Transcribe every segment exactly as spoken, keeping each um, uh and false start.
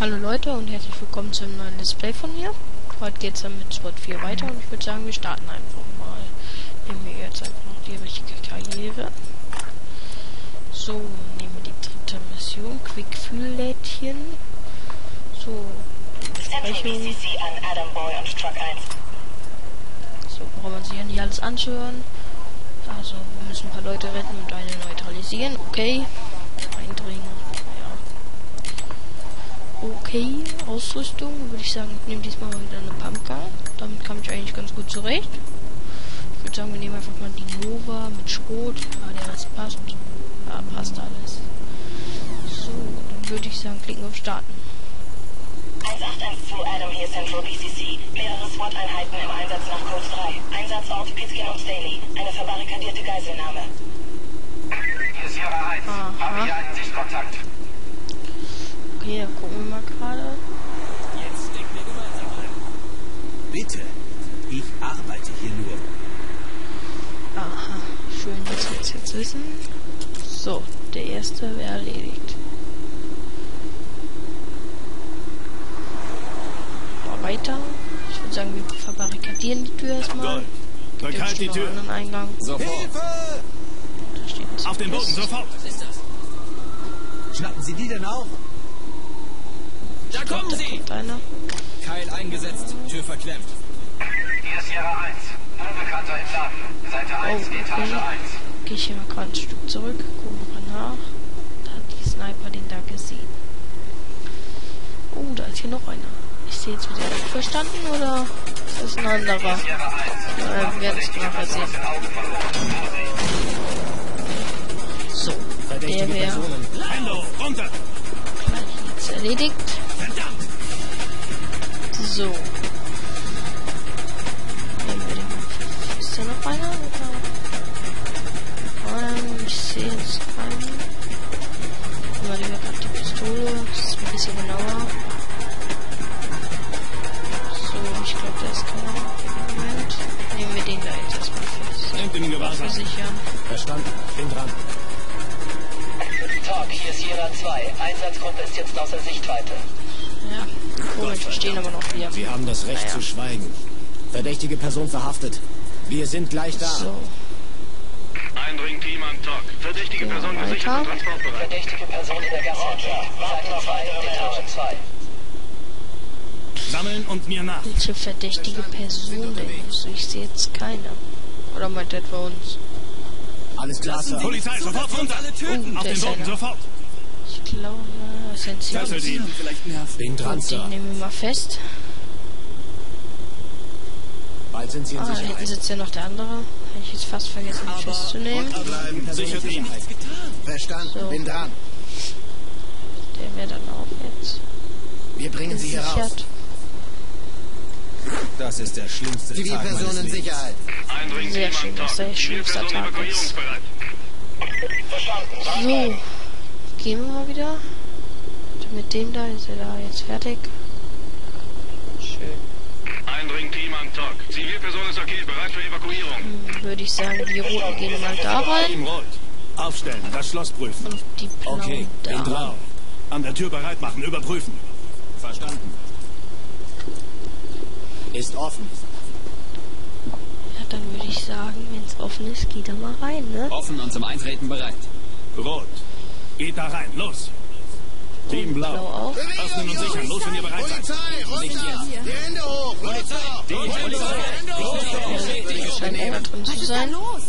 Hallo Leute und herzlich willkommen zu einem neuen Let's Play von mir. Heute geht es dann mit SWAT vier weiter und ich würde sagen, wir starten einfach mal. Nehmen wir jetzt einfach noch die richtige Karriere. So, nehmen wir die dritte Mission, Quickfühllädchen. So, Besprechung. So, braucht man sich ja nicht alles anzuhören. Also, wir müssen ein paar Leute retten und eine neutralisieren. Okay. Eindringen. Okay, Ausrüstung, würde ich sagen, ich nehme diesmal mal wieder eine Pumpgun. Damit kam ich eigentlich ganz gut zurecht. Ich würde sagen, wir nehmen einfach mal die Nova mit Schrot. Ja, der Rest passt. Ja, passt alles. So, dann würde ich sagen, klicken auf Starten. eins acht eins zwei Adam hier, Central B C C. Mehrere SWAT-Einheiten im Einsatz nach Code drei. Einsatzort Pitkin und Staley. Eine verbarrikadierte Geiselnahme. Hier ist Sierra eins. Haben wir hier einen Sichtkontakt. Okay, dann gucken wir mal gerade. Jetzt denken wir gemeinsam an. Bitte, ich arbeite hier nur. Aha, schön, dass wir es jetzt wissen. So, der erste wäre erledigt. Mal weiter. Ich würde sagen, wir verbarrikadieren die Tür erstmal. Gold, verkalt die Tür. Einen Eingang. Sofort. Da steht ein Auf den Boden, sofort. Was ist das? Schnappen Sie die denn auch? Da kommen Da Sie! kommt einer. Keil eingesetzt, Tür verklemmt. Hier ist Sierra eins. Unbekannter im Laden. Seite eins, Oh, Etage okay. eins. Gehe ich hier mal gerade ein Stück zurück, gucken wir mal nach. Da hat die Sniper den da gesehen. Oh, da ist hier noch einer. Ich sehe jetzt wieder nicht verstanden, oder ist das ein anderer? Sierra eins. Ja, wir werden es nachher sehen. So, der wäre Hände hoch, runter. gleich jetzt erledigt. Verdammt. So. Nehmen wir den mal. Ist da noch einer? Oder? Ähm, ich sehe jetzt keinen. Mal lieber gerade die Pistole. Das ist ein bisschen genauer. So, ich glaube, da ist keiner. Moment. Nehmen wir den da jetzt erstmal fest. Nehmt ihn in Gewahrsam. Versichern. Verstanden, bin dran. Talk, hier ist Sierra zwei. Einsatzgruppe ist jetzt außer Sichtweite. Ja, komisch, wir stehen aber noch hier. Sie haben das Recht Naja. zu schweigen. Verdächtige Person verhaftet. Wir sind gleich da. So, Eindringteam am Talk. Verdächtige Ja, Person weiter. gesichert und transportbereit. Verdächtige Person in der Gasse. Seite zwei, Etage zwei. Sammeln und mir nach. welche verdächtige Person denn? Also, ich sehe jetzt keine. Oder meint er etwa uns? Alles klar, Sir. Polizei, sofort runter. Oh, Auf der den ist Boden, einer. sofort. Ich glaube, es sind sie. Fesselt ihn. Bin dran, Den Sir. nehmen wir mal fest. Bald sind Sie in Ah, da hinten Sicherheit. sitzt ja noch der andere. Hätte ich jetzt fast vergessen, ihn festzunehmen. Bleiben, Sichert ihn. Verstanden, So. bin dran. Der wäre dann auch jetzt Wir bringen Sie hier raus. gesichert. Das ist der schlimmste Tag meines Lebens. Sehr Eindringteam schön, am das ist der Talk. schlimmste Zielperson Tag jetzt. evakuierungsbereit. Verstanden. So, gehen wir mal wieder. Mit dem da ist er da jetzt fertig. Schön. Eindringteam am Talk. Zivilperson ist okay, bereit für Evakuierung. Hm, würde ich sagen, die Roten gehen mal da rein. Team rollt. Aufstellen, das Schloss prüfen. Und die Blauen Okay, bin da. dran. An der Tür bereit machen, überprüfen. Verstanden. Ist offen. Ja, dann würde ich sagen, wenn es offen ist, geht er mal rein, ne? Offen und zum Eintreten bereit. Rot. Geht da rein, los. Team Blau Blau. auch. Öffnen und sichern, los, wenn ihr bereit seid. Nicht jetzt. Die Hände hoch. Polizei. Die Polizei. Da scheint einer drin zu sein.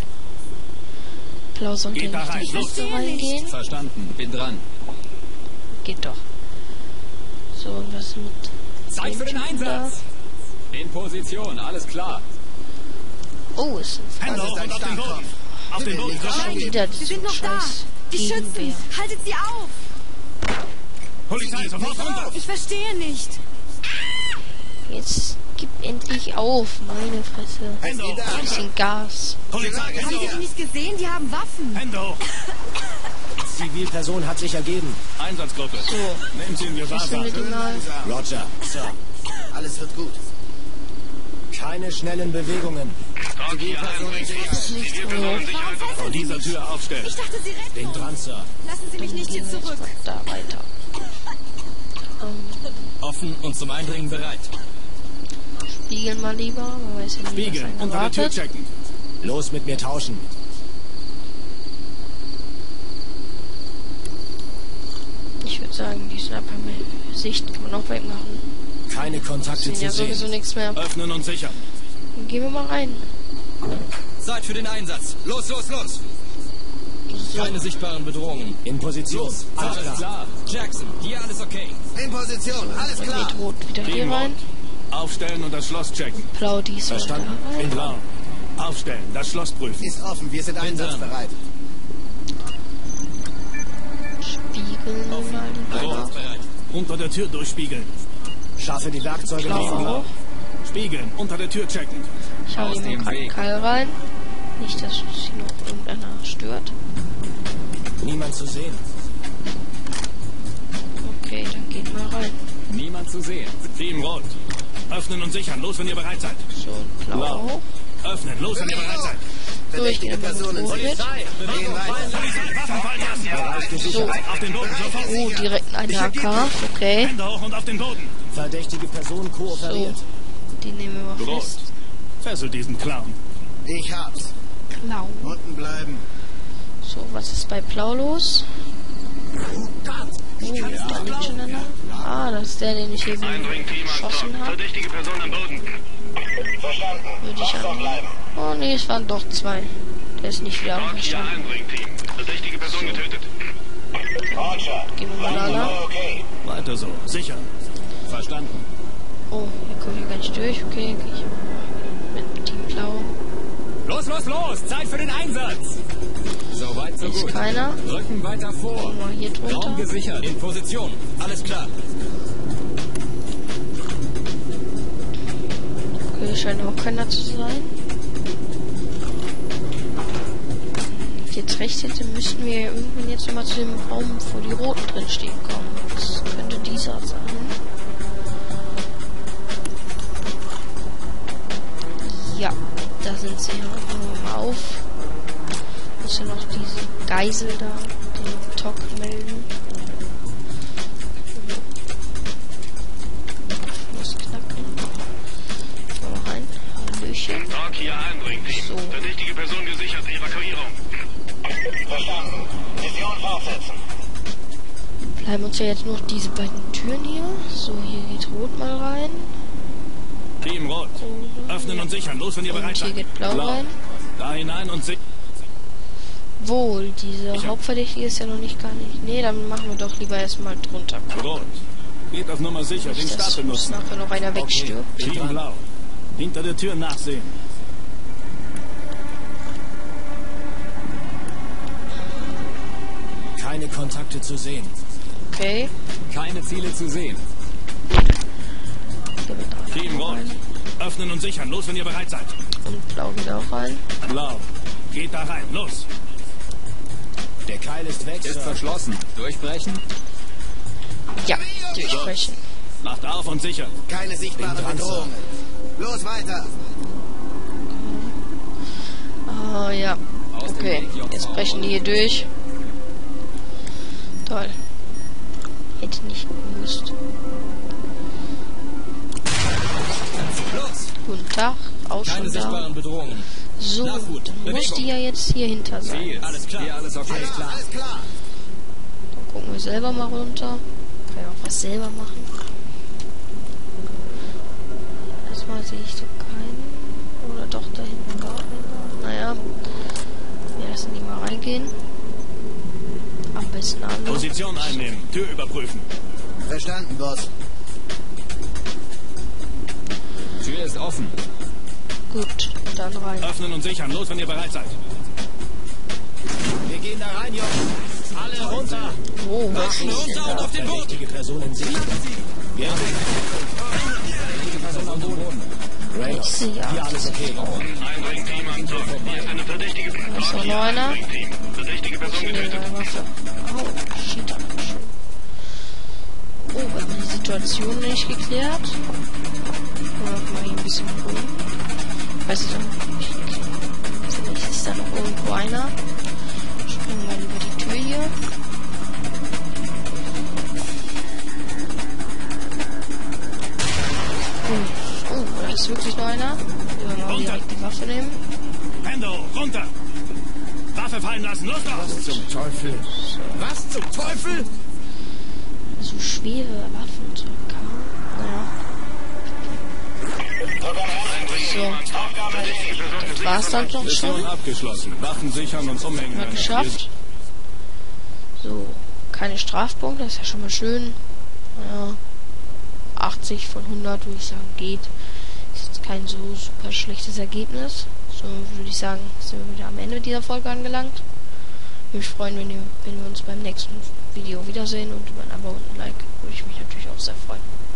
Blau sollte Geht da nicht rein, durch die los. Tür reingehen. Verstanden, bin dran. Geht doch. So, und was mit Zeit dem für den Typen da? Einsatz. In Position, alles klar. Oh, ist ein Hände hoch und auf den Boden. Auf den Boden, sofort. wieder Sie sind noch da. scheiß Die Schützen. Gegenwehr. Haltet sie auf. Polizei, sofort runter. Ich verstehe nicht. Jetzt gib endlich auf, meine Fresse. Hände hoch, Ein bisschen runter. Gas. Polizei, Haben Hände Sie hoch. sie nicht gesehen? Die haben Waffen. Hände hoch. Zivilperson hat sich ergeben. Einsatzgruppe. So, Nehmt sie in wissen Gewahrsam. wir die mal. Roger, Sir. Alles wird gut. Keine schnellen Bewegungen. Talk hier Eindringteam. Zivilperson in Sicherheit und vor dieser Tür aufstellen. Ich dachte, Sie retten Bin uns. dran, Sir. Lassen Sie mich Dann nicht hier gehen wir zurück. jetzt mal da weiter. Ähm, Offen und zum Eindringen bereit. Spiegeln mal lieber, man weiß ja nicht, was Spiegeln, einen unter der Tür erwartet. checken. Los mit mir tauschen. Ich würde sagen, die Sniper mit Sicht kann man auch wegmachen. Keine Kontakte Sehen zu ja sowieso sehen. nichts mehr. Öffnen und sichern. Dann gehen wir mal rein. Zeit für den Einsatz. Los, los, los. Keine sichtbaren Bedrohungen. In Position. Los, alles klar. klar. Jackson, hier alles okay. In Position, alles Dann klar. geht Rot wieder hier Team rein. Rot. Aufstellen und das Schloss checken. Blau diesmal da Verstanden. rein. In Blau. Aufstellen, das Schloss prüfen. Ist offen, wir sind einsatzbereit. Spiegeln mal lieber. Einsatzbereit. Unter der Tür durchspiegeln. Schaffe die Werkzeuge Blau liegen. auch. Spiegeln, unter der Tür checken. Ich hau Aus hier dem mal Weg. Keil rein. Nicht, dass uns hier noch irgendeiner stört. Niemand zu sehen. Okay, dann geht mal rein. Niemand zu sehen. Team Rot. Öffnen und sichern. Los, wenn ihr bereit seid. So, Blau Blau. auch. Öffnen. Los, wenn ihr bereit seid. Verdächtige Durchgehen wir mit Personen Rot sind. mit. Gehen weiter. Waffenfall erst. So, Auf den Boden sofort. oh, direkt ein A K. Okay, Hände hoch und auf den Boden. Verdächtige Person kooperiert. die nehmen wir mal Rot. fest. Fesselt diesen Clown. Ich hab's. Blau. Unten bleiben. So, was ist bei Blau los? Oh, da liegt schon einer. Ah, das ist der, den ich eben Eindringteam geschossen habe. Verdächtige Person am Boden. Verstanden. Würde ich Wachsam an. bleiben. Oh nee, es waren doch zwei. Der ist nicht wieder aufgestanden. Eindringteam. Verdächtige Person getötet. Roger. Gehen wir mal da lang. Okay. Weiter so. Sicher. Verstanden. Oh, hier komme ich gar nicht durch. Okay, gehe ich mit Team Blau. Los, los, los. Zeit für den Einsatz. So weit, so Ist gut. keiner. Rücken weiter vor. Mal hier Raum drunter. gesichert. In Position. Alles klar. Okay, scheint auch keiner zu sein. Jetzt rechts hinten müssten wir ja irgendwann jetzt nochmal zu dem Raum, wo die Roten drin stehen, kommen. Das könnte dieser sein. Ja, da sind sie. Machen wir mal auf. Muss ja noch diese Geisel da, den T O C melden. Muss knacken. Mal noch rein. Hallöchen. Talk hier Eindringteam. So. Verdächtige Person gesichert. Evakuierung. Verstanden. Mission fortsetzen. Bleiben uns ja jetzt noch diese beiden Türen hier. So, hier geht Rot mal rein. Team Rot. Öffnen und sichern. Los, wenn ihr bereit Und hier seid. geht Blau rein. Da hinein und sichern. Wohl, diese Ich hab- Hauptverdächtige ist ja noch nicht gar nicht. Nee, dann machen wir doch lieber erstmal drunter. Rot. Geht auf Nummer sicher. Den Nicht, Start dass uns benutzen. nachher noch einer wegstirbt. Team Blau. Hinter der Tür nachsehen. Keine Kontakte zu sehen. Okay. Keine Ziele zu sehen. Hier wird auch Team Rot. rein. Öffnen und sichern. Los, wenn ihr bereit seid. Und Blau geht auch rein. Blau. Geht da rein. Los. Der Keil ist weg, Ist Sir. verschlossen. Durchbrechen. Ja, durchbrechen. Macht auf und sichert. Keine sichtbaren Bin dran, Bedrohungen. Los weiter. Ah, ja. Aus dem Okay, Weg, Jungs. jetzt brechen die hier durch. Toll. Hätte nicht gewusst. Los. Guten Tag, auch Keine schon da. sichtbaren Bedrohungen. So, Na gut, dann muss Bewegung. die ja jetzt hier hinter sein. Ziel. Alles klar. Hier alles okay. Ja, alles klar. Dann gucken wir selber mal runter. Kann ja auch was selber machen. Erstmal sehe ich so keinen. Oder doch da hinten gar einer. Naja. Wir lassen die mal reingehen. Am besten an. Position einnehmen. Tür überprüfen. Verstanden, Boss. Tür ist offen. Gut, dann rein. Öffnen und sichern. Los, wenn ihr bereit seid. Wir gehen da rein, Jungs. Alle runter. Oh, was ist denn Runter und da? auf den Boden. Verdächtige Person in Sicht. Wir haben verdächtige Person am Boden. Ich Reynolds. sehe ja. Hier alles okay. Eindringteam am Tor. Hier ist eine verdächtige Da ist noch einer. Eindringteam. Verdächtige Person Nee, getötet. meine Waffe. Oh, shit. Oh, wir haben die Situation nicht geklärt. Mal hier ein bisschen gucken. Ich weiß nicht, vielleicht ist da noch irgendwo einer. Springen wir mal über die Tür hier. wirklich noch einer. Wir werden mal direkt die Waffe nehmen. Pando, runter! Waffe fallen lassen, los doch! Was zum Teufel? Was zum Teufel? So schwere Waffen zu bekommen. Naja. So. Das war's dann doch Mission schon. abgeschlossen. Waffen sichern und umhängen. Mal geschafft. So. Keine Strafpunkte, das ist ja schon mal schön. Ja. achtzig von hundert würde ich sagen, geht. Ist jetzt kein so super schlechtes Ergebnis. So würde ich sagen, sind wir wieder am Ende dieser Folge angelangt. Ich würde mich freuen, wenn, ihr, wenn wir uns beim nächsten Video wiedersehen und über ein Abo und ein Like würde ich mich natürlich auch sehr freuen.